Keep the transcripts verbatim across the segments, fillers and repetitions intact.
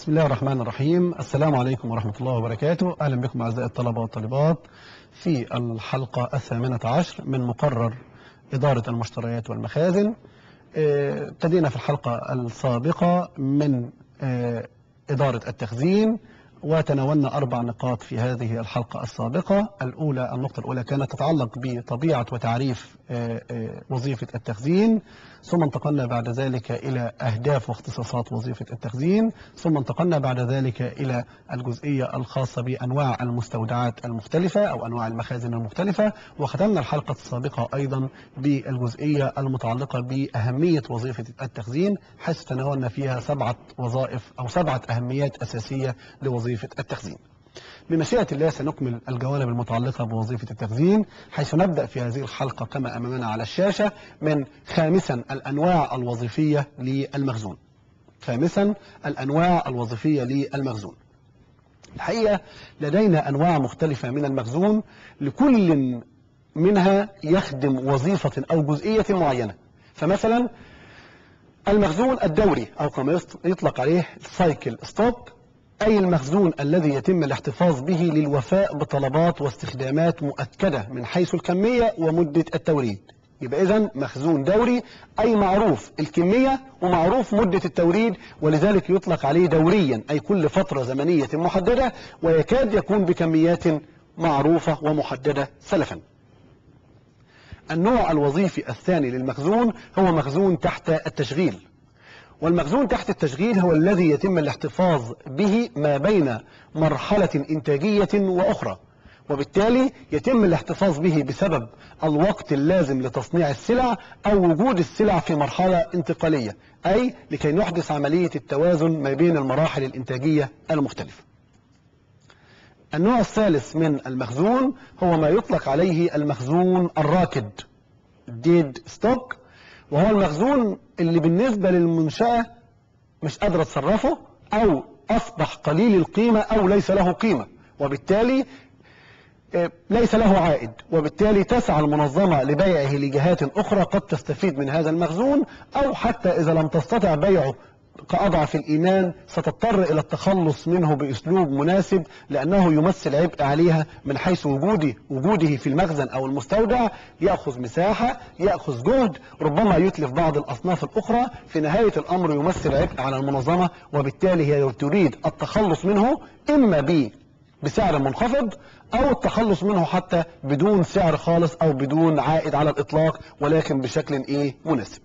بسم الله الرحمن الرحيم. السلام عليكم ورحمة الله وبركاته. أهلا بكم أعزائي الطلبة والطالبات في الحلقة الثامنة عشر من مقرر إدارة المشتريات والمخازن. ابتدينا في الحلقة السابقة من إدارة التخزين وتناولنا أربع نقاط في هذه الحلقة السابقة. الأولى النقطة الأولى كانت تتعلق بطبيعة وتعريف وظيفة التخزين، ثم انتقلنا بعد ذلك إلى أهداف واختصاصات وظيفة التخزين، ثم انتقلنا بعد ذلك إلى الجزئية الخاصة بأنواع المستودعات المختلفة أو أنواع المخازن المختلفة، وختمنا الحلقة السابقة أيضا بالجزئية المتعلقة بأهمية وظيفة التخزين، حيث تناولنا فيها سبعة وظائف أو سبعة أهميات أساسية لوظيفة التخزين. بمشيئة الله سنكمل الجوانب المتعلقة بوظيفة التخزين، حيث نبدأ في هذه الحلقة كما أمامنا على الشاشة من خامسا الأنواع الوظيفية للمخزون. خامسا الأنواع الوظيفية للمخزون. الحقيقة لدينا أنواع مختلفة من المخزون، لكل منها يخدم وظيفة أو جزئية معينة. فمثلا المخزون الدوري أو كما يطلق عليه سايكل ستوك، أي المخزون الذي يتم الاحتفاظ به للوفاء بطلبات واستخدامات مؤكدة من حيث الكمية ومدة التوريد. يبقى إذن مخزون دوري أي معروف الكمية ومعروف مدة التوريد، ولذلك يطلق عليه دوريا أي كل فترة زمنية محددة، ويكاد يكون بكميات معروفة ومحددة سلفا. النوع الوظيفي الثاني للمخزون هو مخزون تحت التشغيل، والمخزون تحت التشغيل هو الذي يتم الاحتفاظ به ما بين مرحلة إنتاجية وأخرى، وبالتالي يتم الاحتفاظ به بسبب الوقت اللازم لتصنيع السلع أو وجود السلع في مرحلة انتقالية، أي لكي نحدث عملية التوازن ما بين المراحل الإنتاجية المختلفة. النوع الثالث من المخزون هو ما يطلق عليه المخزون الراكد ديد ستوك، وهو المخزون اللي بالنسبة للمنشأة مش قادرة تصرفه أو أصبح قليل القيمة أو ليس له قيمة، وبالتالي ليس له عائد، وبالتالي تسعى المنظمة لبيعه لجهات أخرى قد تستفيد من هذا المخزون، أو حتى إذا لم تستطع بيعه كأضعف الإيمان ستضطر إلى التخلص منه بأسلوب مناسب، لأنه يمثل عبء عليها من حيث وجوده وجوده في المخزن أو المستودع، يأخذ مساحة، يأخذ جهد، ربما يتلف بعض الأصناف الأخرى، في نهاية الأمر يمثل عبء على المنظمة، وبالتالي هي تريد التخلص منه إما ب بسعر منخفض أو التخلص منه حتى بدون سعر خالص أو بدون عائد على الإطلاق، ولكن بشكل إيه مناسب.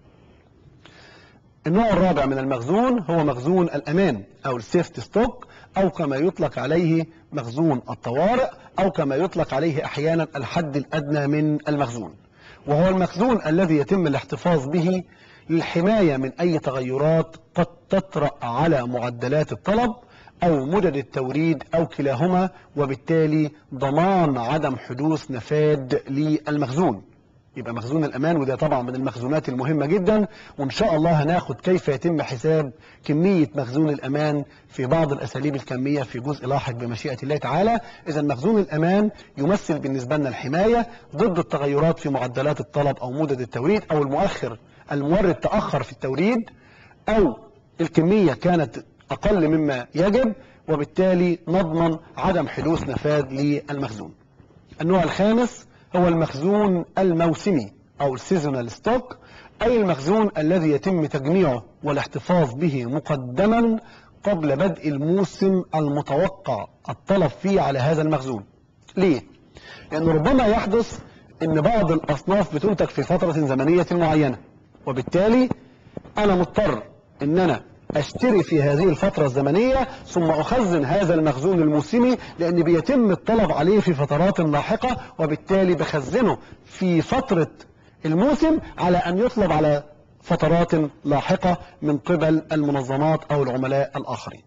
النوع الرابع من المخزون هو مخزون الأمان أو السيفت ستوك، أو كما يطلق عليه مخزون الطوارئ، أو كما يطلق عليه أحيانا الحد الأدنى من المخزون، وهو المخزون الذي يتم الاحتفاظ به للحماية من أي تغيرات قد تطرأ على معدلات الطلب أو مدد التوريد أو كلاهما، وبالتالي ضمان عدم حدوث نفاد للمخزون. يبقى مخزون الأمان، وده طبعا من المخزونات المهمة جدا، وإن شاء الله هناخد كيف يتم حساب كمية مخزون الأمان في بعض الأساليب الكمية في جزء لاحق بمشيئة الله تعالى. إذا مخزون الأمان يمثل بالنسبة لنا الحماية ضد التغيرات في معدلات الطلب أو مدد التوريد، أو المؤخر المورد تأخر في التوريد، أو الكمية كانت أقل مما يجب، وبالتالي نضمن عدم حدوث نفاذ للمخزون. النوع الخامس هو المخزون الموسمي أو السيزونال ستوك، أي المخزون الذي يتم تجميعه والاحتفاظ به مقدما قبل بدء الموسم المتوقع الطلب فيه على هذا المخزون. ليه؟ لأن ربما يحدث أن بعض الأصناف بتنتج في فترة زمنية معينة، وبالتالي أنا مضطر أن أنا أشتري في هذه الفترة الزمنية ثم أخزن هذا المخزون الموسمي، لأن بيتم الطلب عليه في فترات لاحقة، وبالتالي بخزنه في فترة الموسم على أن يطلب على فترات لاحقة من قبل المنظمات أو العملاء الآخرين.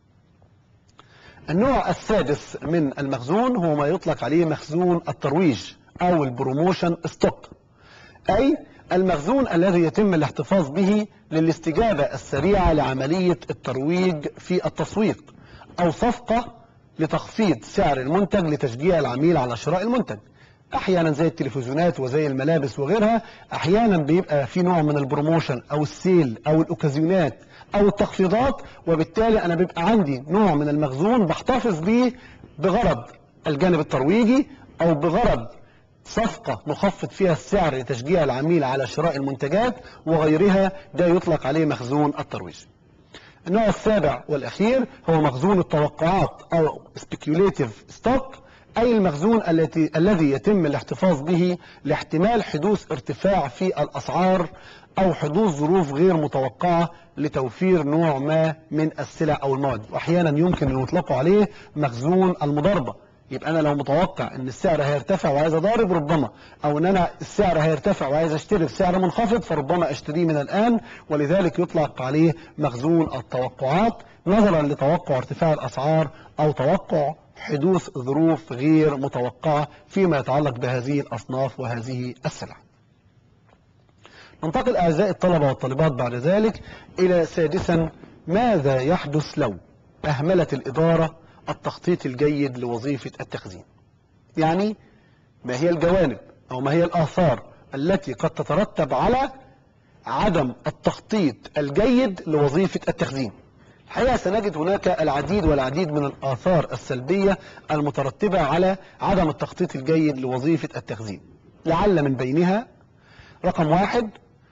النوع السادس من المخزون هو ما يطلق عليه مخزون الترويج أو البروموشن ستوك، أي المخزون الذي يتم الاحتفاظ به للاستجابة السريعة لعملية الترويج في التسويق، أو صفقة لتخفيض سعر المنتج لتشجيع العميل على شراء المنتج. احيانا زي التلفزيونات وزي الملابس وغيرها، احيانا بيبقى في نوع من البروموشن او السيل او الاوكازيونات او التخفيضات، وبالتالي انا بيبقى عندي نوع من المخزون بحتفظ بيه بغرض الجانب الترويجي او بغرض صفقة نخفض فيها السعر لتشجيع العميل على شراء المنتجات وغيرها. ده يطلق عليه مخزون الترويج. النوع السابع والأخير هو مخزون التوقعات أو speculative stock، أي المخزون التي الذي يتم الاحتفاظ به لاحتمال حدوث ارتفاع في الأسعار أو حدوث ظروف غير متوقعة لتوفير نوع ما من السلع أو المواد. وأحيانا يمكن أن يطلق عليه مخزون المضاربة. يبقى أنا لو متوقع أن السعر هيرتفع وعايز أضارب ربما، أو أن أنا السعر هيرتفع وعايز أشتري بسعر منخفض فربما أشتريه من الآن، ولذلك يطلق عليه مخزون التوقعات نظرا لتوقع ارتفاع الأسعار أو توقع حدوث ظروف غير متوقعة فيما يتعلق بهذه الأصناف وهذه السلع. ننتقل أعزائي الطلبة والطالبات بعد ذلك إلى سادسا، ماذا يحدث لو أهملت الإدارة التخطيط الجيد لوظيفة التخزين؟ يعني ما هي الجوانب أو ما هي الآثار التي قد تترتب على عدم التخطيط الجيد لوظيفة التخزين؟ الحقيقة سنجد هناك العديد والعديد من الآثار السلبية المترتبة على عدم التخطيط الجيد لوظيفة التخزين. لعل من بينها رقم واحد،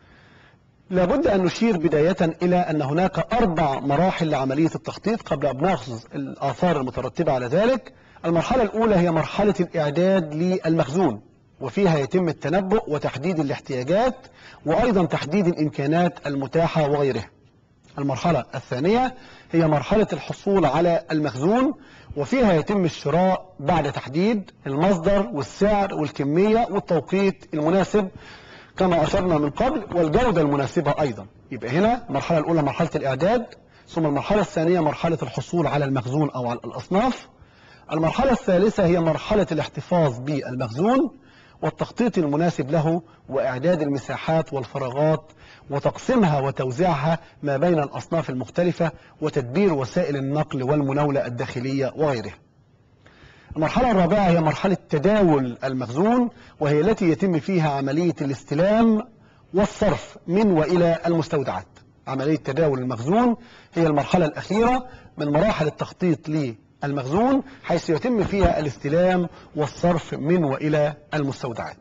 لابد أن نشير بداية إلى أن هناك أربع مراحل لعملية التخطيط قبل أن نأخذ الآثار المترتبة على ذلك. المرحلة الأولى هي مرحلة الإعداد للمخزون، وفيها يتم التنبؤ وتحديد الاحتياجات وأيضا تحديد الإمكانات المتاحة وغيرها. المرحلة الثانية هي مرحلة الحصول على المخزون، وفيها يتم الشراء بعد تحديد المصدر والسعر والكمية والتوقيت المناسب كما أشرنا من قبل، والجودة المناسبة أيضا. يبقى هنا المرحلة الأولى مرحلة الإعداد، ثم المرحلة الثانية مرحلة الحصول على المخزون أو على الأصناف. المرحلة الثالثة هي مرحلة الاحتفاظ بالمخزون والتخطيط المناسب له وإعداد المساحات والفراغات وتقسيمها وتوزيعها ما بين الأصناف المختلفة وتدبير وسائل النقل والمناولة الداخلية وغيرها. المرحلة الرابعة هي مرحلة تداول المخزون، وهي التي يتم فيها عملية الاستلام والصرف من وإلى المستودعات. عملية تداول المخزون هي المرحلة الأخيرة من مراحل التخطيط للمخزون، حيث يتم فيها الاستلام والصرف من وإلى المستودعات.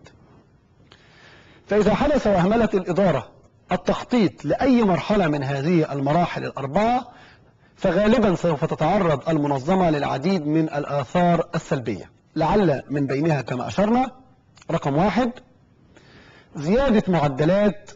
فإذا حدث وأهملت الإدارة التخطيط لأي مرحلة من هذه المراحل الأربعة، فغالبا سوف تتعرض المنظمة للعديد من الآثار السلبية. لعل من بينها كما أشرنا رقم واحد، زيادة معدلات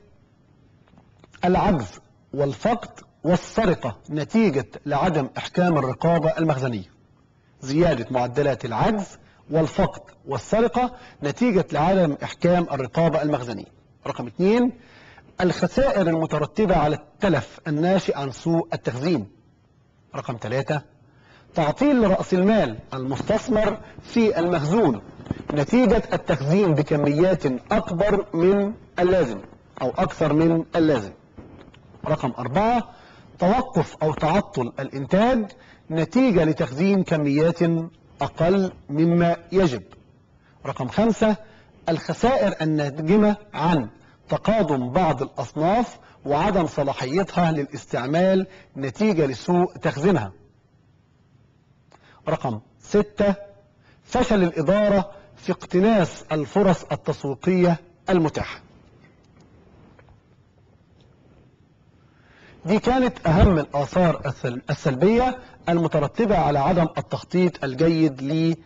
العجز والفقد والسرقة نتيجة لعدم إحكام الرقابة المخزنية. زيادة معدلات العجز والفقد والسرقة نتيجة لعدم إحكام الرقابة المخزنية. رقم اثنين، الخسائر المترتبة على التلف الناشئ عن سوء التخزين. رقم ثلاثة، تعطيل رأس المال المستثمر في المخزون نتيجة التخزين بكميات أكبر من اللازم أو أكثر من اللازم. رقم أربعة، توقف أو تعطل الإنتاج نتيجة لتخزين كميات أقل مما يجب. رقم خمسة، الخسائر الناتجة عن تقادم بعض الأصناف وعدم صلاحيتها للاستعمال نتيجة لسوء تخزينها. رقم ستة، فشل الإدارة في اقتناص الفرص التسويقية المتاحة. دي كانت أهم الآثار السلبية المترتبة على عدم التخطيط الجيد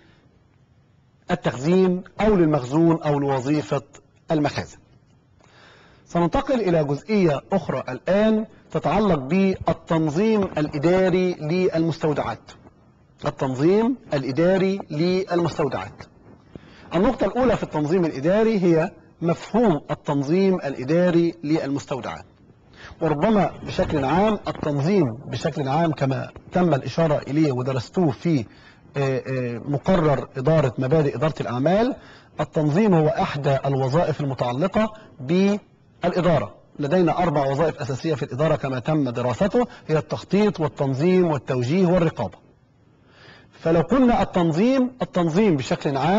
للتخزين أو للمخزون أو لوظيفة المخازن. سننتقل إلى جزئية أخرى الآن تتعلق بالتنظيم الإداري للمستودعات. التنظيم الإداري للمستودعات. النقطة الأولى في التنظيم الإداري هي مفهوم التنظيم الإداري للمستودعات. وربما بشكل عام التنظيم بشكل عام كما تم الإشارة إليه ودرستوه في مقرر إدارة مبادئ إدارة الأعمال، التنظيم هو إحدى الوظائف المتعلقة بالإدارة. لدينا أربع وظائف أساسية في الإدارة كما تم دراسته، هي التخطيط والتنظيم والتوجيه والرقابة. فلو قلنا التنظيم، التنظيم بشكل عام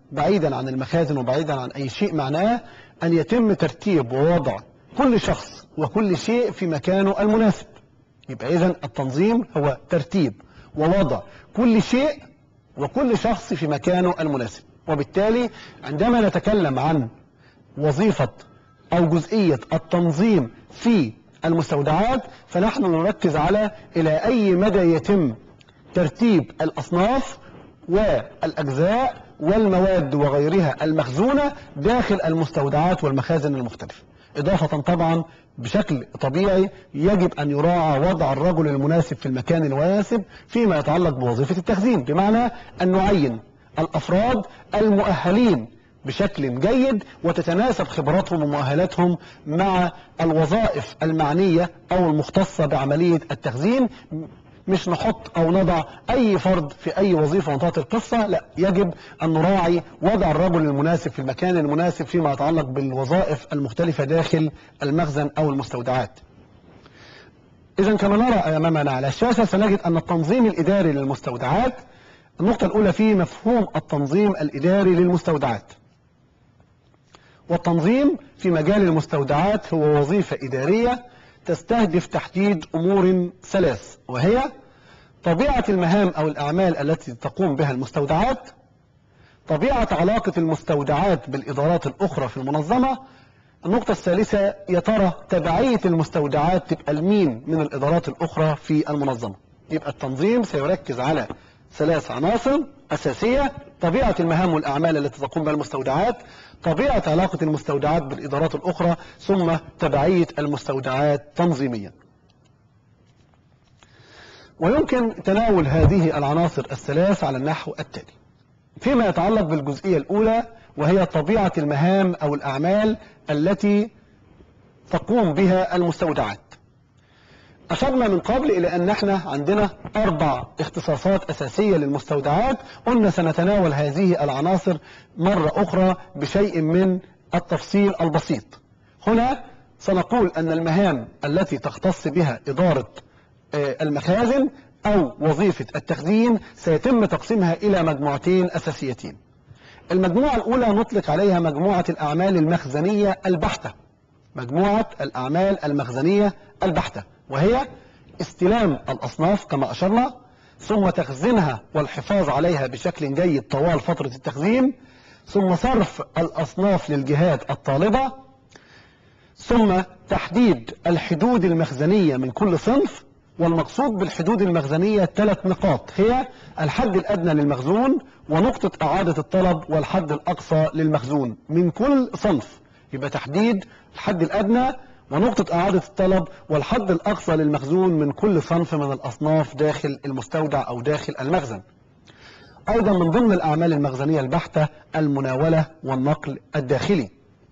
بعيدا عن المخازن وبعيدا عن أي شيء، معناه أن يتم ترتيب ووضع كل شخص وكل شيء في مكانه المناسب. يبقى إذن التنظيم هو ترتيب ووضع كل شيء وكل شخص في مكانه المناسب. وبالتالي عندما نتكلم عن وظيفة أو جزئية التنظيم في المستودعات، فنحن نركز على إلى أي مدى يتم ترتيب الأصناف والأجزاء والمواد وغيرها المخزونة داخل المستودعات والمخازن المختلفة. إضافة طبعا بشكل طبيعي يجب أن يراعى وضع الرجل المناسب في المكان المناسب فيما يتعلق بوظيفة التخزين، بمعنى أن نعين الأفراد المؤهلين بشكل جيد وتتناسب خبراتهم ومؤهلاتهم مع الوظائف المعنية أو المختصة بعملية التخزين. مش نحط أو نضع أي فرد في أي وظيفة وانتهت القصة، لا، يجب أن نراعي وضع الرجل المناسب في المكان المناسب فيما يتعلق بالوظائف المختلفة داخل المخزن أو المستودعات. إذا كما نرى أمامنا على الشاشة سنجد أن التنظيم الإداري للمستودعات، النقطة الأولى فيه مفهوم التنظيم الإداري للمستودعات. والتنظيم في مجال المستودعات هو وظيفة إدارية تستهدف تحديد أمور ثلاث، وهي طبيعة المهام أو الأعمال التي تقوم بها المستودعات، طبيعة علاقة المستودعات بالإدارات الأخرى في المنظمة، النقطة الثالثة يا ترى تبعية المستودعات تبقى لمين من الإدارات الأخرى في المنظمة. يبقى التنظيم سيركز على ثلاث عناصر أساسية: طبيعة المهام والأعمال التي تقوم بها المستودعات، طبيعة علاقة المستودعات بالإدارات الأخرى، ثم تبعية المستودعات تنظيميا. ويمكن تناول هذه العناصر الثلاث على النحو التالي. فيما يتعلق بالجزئية الأولى وهي طبيعة المهام أو الأعمال التي تقوم بها المستودعات، أشرنا من قبل إلى أن احنا عندنا أربع اختصاصات أساسية للمستودعات. قلنا سنتناول هذه العناصر مرة أخرى بشيء من التفصيل البسيط. هنا سنقول أن المهام التي تختص بها إدارة المخازن أو وظيفة التخزين سيتم تقسيمها إلى مجموعتين أساسيتين. المجموعة الأولى نطلق عليها مجموعة الأعمال المخزنية البحتة، مجموعة الأعمال المخزنية البحتة، وهي استلام الأصناف كما أشرنا، ثم تخزينها والحفاظ عليها بشكل جيد طوال فترة التخزين، ثم صرف الأصناف للجهات الطالبة، ثم تحديد الحدود المخزنية من كل صنف. والمقصود بالحدود المخزنية ثلاث نقاط، هي الحد الأدنى للمخزون ونقطة إعادة الطلب والحد الأقصى للمخزون من كل صنف. يبقى تحديد الحد الأدنى ونقطة إعادة الطلب والحد الأقصى للمخزون من كل صنف من الأصناف داخل المستودع أو داخل المخزن. أيضا من ضمن الأعمال المخزنية البحتة المناولة والنقل الداخلي،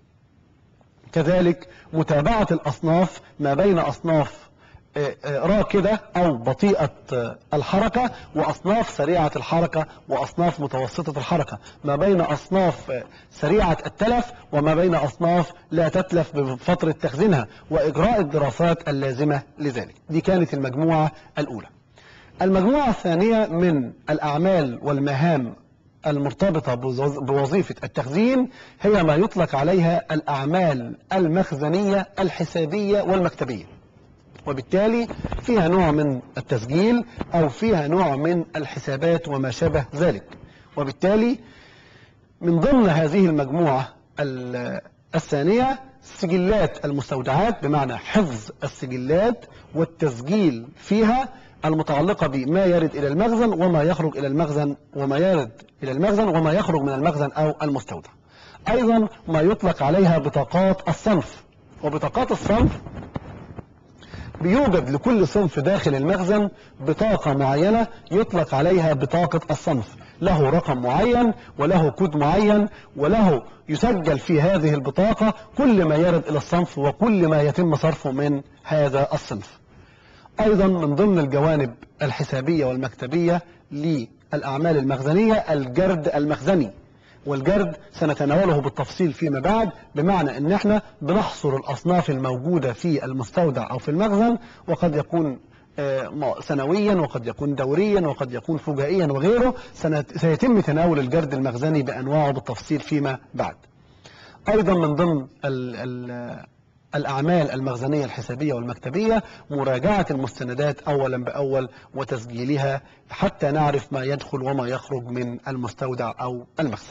كذلك متابعة الأصناف ما بين أصناف راكدة أو بطيئة الحركة وأصناف سريعة الحركة وأصناف متوسطة الحركة، ما بين أصناف سريعة التلف وما بين أصناف لا تتلف بفترة تخزينها، وإجراء الدراسات اللازمة لذلك. دي كانت المجموعة الأولى. المجموعة الثانية من الأعمال والمهام المرتبطة بوظيفة التخزين هي ما يطلق عليها الأعمال المخزنية الحسابية والمكتبية، وبالتالي فيها نوع من التسجيل أو فيها نوع من الحسابات وما شابه ذلك. وبالتالي من ضمن هذه المجموعة الثانية سجلات المستودعات، بمعنى حفظ السجلات والتسجيل فيها المتعلقة بما يرد إلى المخزن وما يخرج إلى المخزن وما يرد إلى المخزن وما يخرج من المخزن أو المستودع. أيضا ما يطلق عليها بطاقات الصنف، وبطاقات الصنف بيوجد لكل صنف داخل المخزن بطاقة معينة يطلق عليها بطاقة الصنف، له رقم معين وله كود معين وله يسجل في هذه البطاقة كل ما يرد إلى الصنف وكل ما يتم صرفه من هذا الصنف. أيضا من ضمن الجوانب الحسابية والمكتبية للأعمال المخزنية الجرد المخزني، والجرد سنتناوله بالتفصيل فيما بعد، بمعنى ان احنا بنحصر الاصناف الموجودة في المستودع او في المخزن، وقد يكون سنويا وقد يكون دوريا وقد يكون فجائيا وغيره. سيتم تناول الجرد المخزني بأنواعه بالتفصيل فيما بعد. أيضا من ضمن ال ال الأعمال المخزنية الحسابية والمكتبية مراجعة المستندات أولا بأول وتسجيلها حتى نعرف ما يدخل وما يخرج من المستودع أو المخزن.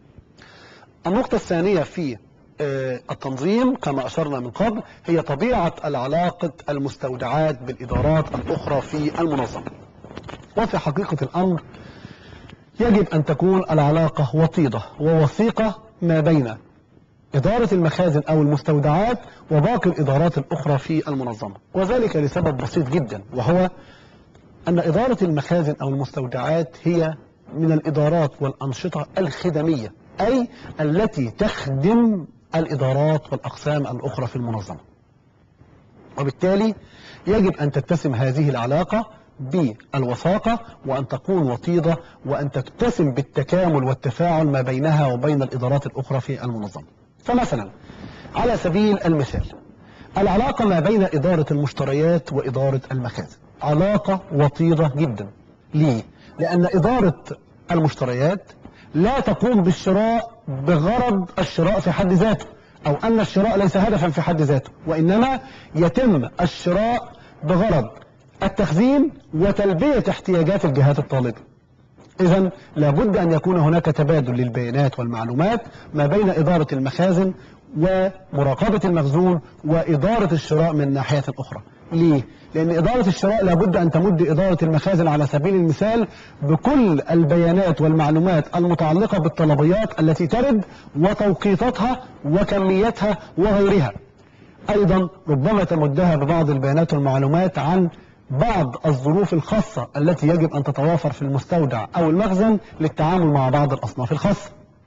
النقطة الثانية في التنظيم كما أشرنا من قبل هي طبيعة العلاقة المستودعات بالإدارات الأخرى في المنظمة. وفي حقيقة الأمر يجب أن تكون العلاقة وطيدة ووثيقة ما بين إدارة المخازن أو المستودعات وباقي الإدارات الأخرى في المنظمة، وذلك لسبب بسيط جدا، وهو أن إدارة المخازن أو المستودعات هي من الإدارات والأنشطة الخدمية، أي التي تخدم الإدارات والأقسام الأخرى في المنظمة. وبالتالي يجب أن تتسم هذه العلاقة بالوثاقة وأن تكون وطيدة وأن تتسم بالتكامل والتفاعل ما بينها وبين الإدارات الأخرى في المنظمة. فمثلا على سبيل المثال العلاقة ما بين إدارة المشتريات وإدارة المخازن علاقة وطيدة جدا. ليه؟ لأن إدارة المشتريات لا تقوم بالشراء بغرض الشراء في حد ذاته، أو أن الشراء ليس هدفا في حد ذاته، وإنما يتم الشراء بغرض التخزين وتلبية احتياجات الجهات الطالبة. إذن لابد أن يكون هناك تبادل للبيانات والمعلومات ما بين إدارة المخازن ومراقبة المخزون وإدارة الشراء من ناحية أخرى. ليه؟ لأن إدارة الشراء لابد أن تمد إدارة المخازن على سبيل المثال بكل البيانات والمعلومات المتعلقة بالطلبيات التي ترد وتوقيتاتها وكميتها وغيرها. أيضا ربما تمدها ببعض البيانات والمعلومات عن بعض الظروف الخاصة التي يجب أن تتوافر في المستودع أو المخزن للتعامل مع بعض الأصناف الخاصة.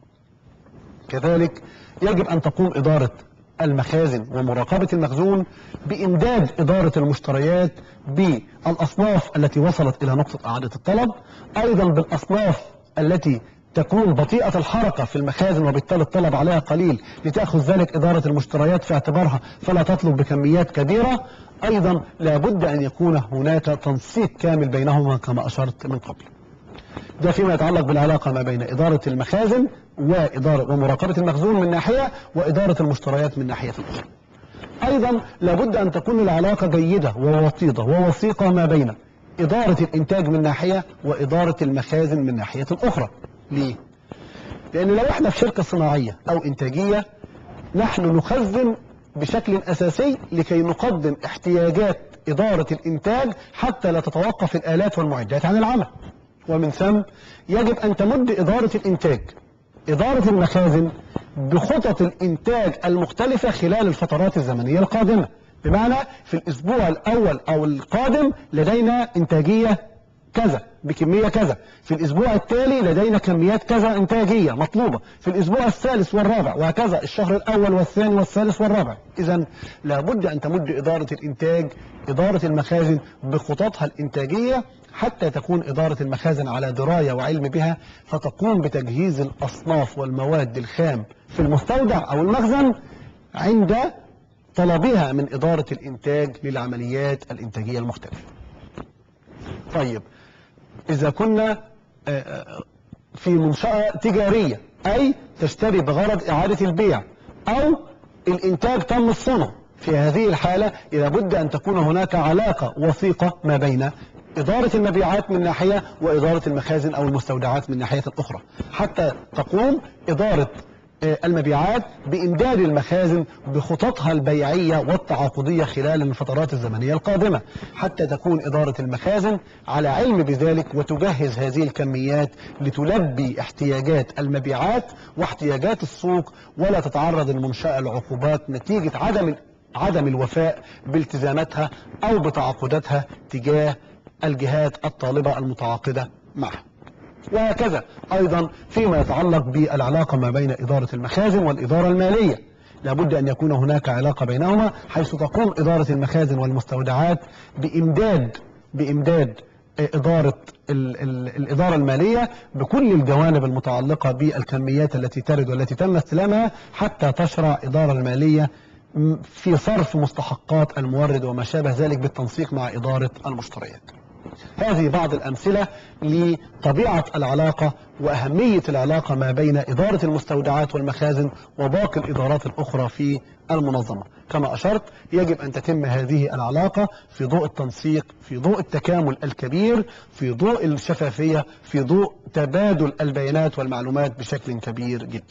كذلك يجب أن تقوم إدارة المخازن ومراقبة المخزون بإمداد إدارة المشتريات بالأصناف التي وصلت إلى نقطة إعادة الطلب، أيضا بالأصناف التي تكون بطيئة الحركة في المخازن وبالتالي الطلب عليها قليل لتأخذ ذلك إدارة المشتريات في اعتبارها فلا تطلب بكميات كبيرة. أيضا لابد أن يكون هناك تنسيق كامل بينهما كما أشرت من قبل. ده فيما يتعلق بالعلاقة ما بين إدارة المخازن وإدارة ومراقبة المخزون من ناحية وإدارة المشتريات من ناحية أخرى. أيضا لابد أن تكون العلاقة جيدة ووطيدة ووثيقة ما بين إدارة الإنتاج من ناحية وإدارة المخازن من ناحية أخرى. ليه؟ لأن لو احنا في شركة صناعية أو إنتاجية نحن نخزن بشكل أساسي لكي نقدم احتياجات إدارة الإنتاج حتى لا تتوقف الآلات والمعدات عن العمل، ومن ثم يجب أن تمد إدارة الإنتاج إدارة المخازن بخطط الإنتاج المختلفة خلال الفترات الزمنية القادمة. بمعنى في الأسبوع الأول أو القادم لدينا إنتاجية كذا بكمية كذا، في الأسبوع التالي لدينا كميات كذا إنتاجية مطلوبة، في الأسبوع الثالث والرابع، وهكذا الشهر الأول والثاني والثالث والرابع. إذن لابد أن تمد إدارة الإنتاج إدارة المخازن بخططها الإنتاجية حتى تكون إدارة المخازن على دراية وعلم بها، فتقوم بتجهيز الأصناف والمواد الخام في المستودع أو المخزن عند طلبها من إدارة الإنتاج للعمليات الإنتاجية المختلفة. طيب، إذا كنا في منشأة تجارية أي تشتري بغرض إعادة البيع أو الإنتاج تم الصنع، في هذه الحالة لابد أن تكون هناك علاقة وثيقة ما بين إدارة المبيعات من ناحية وإدارة المخازن أو المستودعات من ناحية أخرى، حتى تقوم إدارة المبيعات بإمداد المخازن بخططها البيعية والتعاقدية خلال الفترات الزمنية القادمة، حتى تكون إدارة المخازن على علم بذلك وتجهز هذه الكميات لتلبي احتياجات المبيعات واحتياجات السوق، ولا تتعرض المنشأة لعقوبات نتيجة عدم عدم الوفاء بالتزاماتها أو بتعاقداتها تجاه الجهات الطالبة المتعاقدة معها. وهكذا أيضا فيما يتعلق بالعلاقة ما بين إدارة المخازن والإدارة المالية، لابد أن يكون هناك علاقة بينهما، حيث تقوم إدارة المخازن والمستودعات بإمداد بإمداد إدارة ال ال الإدارة المالية بكل الجوانب المتعلقة بالكميات التي ترد والتي تم استلامها، حتى تشرع إدارة المالية في صرف مستحقات المورد وما شابه ذلك بالتنسيق مع إدارة المشتريات. هذه بعض الأمثلة لطبيعة العلاقة وأهمية العلاقة ما بين إدارة المستودعات والمخازن وباقي الإدارات الأخرى في المنظمة. كما أشرت، يجب أن تتم هذه العلاقة في ضوء التنسيق، في ضوء التكامل الكبير، في ضوء الشفافية، في ضوء تبادل البيانات والمعلومات بشكل كبير جدا.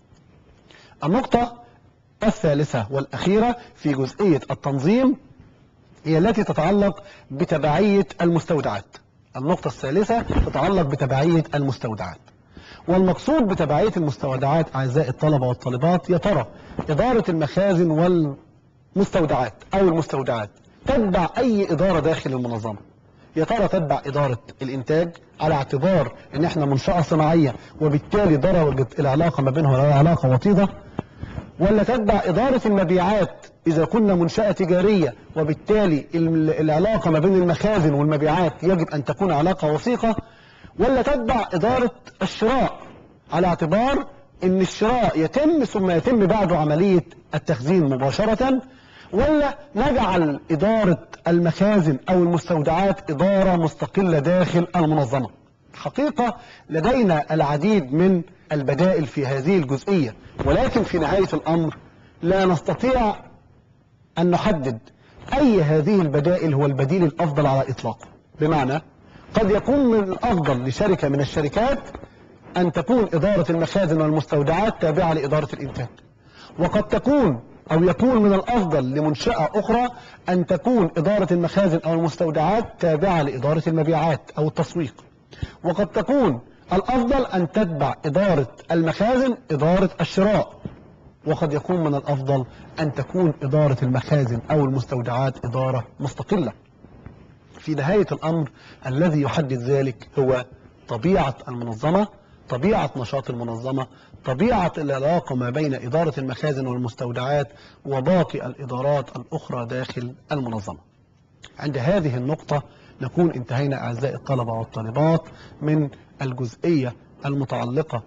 النقطة الثالثة والأخيرة في جزئية التنظيم هي التي تتعلق بتبعية المستودعات. النقطة الثالثة تتعلق بتبعية المستودعات، والمقصود بتبعية المستودعات أعزائي الطلبة والطالبات، يا ترى إدارة المخازن والمستودعات أو المستودعات تتبع أي إدارة داخل المنظمة؟ يا ترى تتبع إدارة الإنتاج على اعتبار إن إحنا منشأة صناعية وبالتالي درجة العلاقة ما بينها علاقة وطيدة، ولا تتبع إدارة المبيعات إذا كنا منشأة تجارية وبالتالي العلاقة ما بين المخازن والمبيعات يجب أن تكون علاقة وثيقة، ولا تتبع إدارة الشراء على اعتبار أن الشراء يتم ثم يتم بعده عملية التخزين مباشرة، ولا نجعل إدارة المخازن أو المستودعات إدارة مستقلة داخل المنظمة؟ حقيقة لدينا العديد من البدائل في هذه الجزئية، ولكن في نهاية الأمر لا نستطيع أن نحدد أي هذه البدائل هو البديل الأفضل على إطلاقه. بمعنى قد يكون من الأفضل لشركة من الشركات أن تكون إدارة المخازن والمستودعات تابعة لإدارة الإنتاج، وقد تكون أو يكون من الأفضل لمنشأة أخرى أن تكون إدارة المخازن أو المستودعات تابعة لإدارة المبيعات أو التسويق، وقد تكون الأفضل أن تتبع إدارة المخازن إدارة الشراء، وقد يكون من الأفضل أن تكون إدارة المخازن أو المستودعات إدارة مستقلة. في نهاية الأمر الذي يحدد ذلك هو طبيعة المنظمة، طبيعة نشاط المنظمة، طبيعة العلاقة ما بين إدارة المخازن والمستودعات وباقي الإدارات الأخرى داخل المنظمة. عند هذه النقطة نكون انتهينا أعزائي الطلبة والطالبات من الجزئية المتعلقة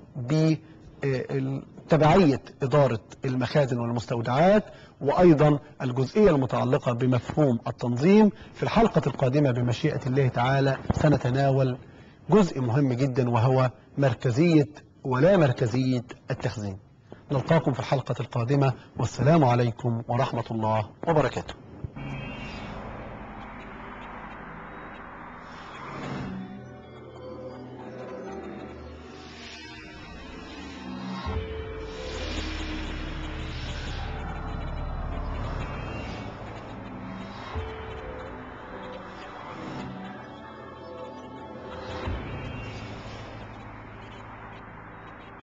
بتبعية إدارة المخازن والمستودعات، وأيضا الجزئية المتعلقة بمفهوم التنظيم. في الحلقة القادمة بمشيئة الله تعالى سنتناول جزء مهم جدا وهو مركزية ولا مركزية التخزين. نلقاكم في الحلقة القادمة، والسلام عليكم ورحمة الله وبركاته.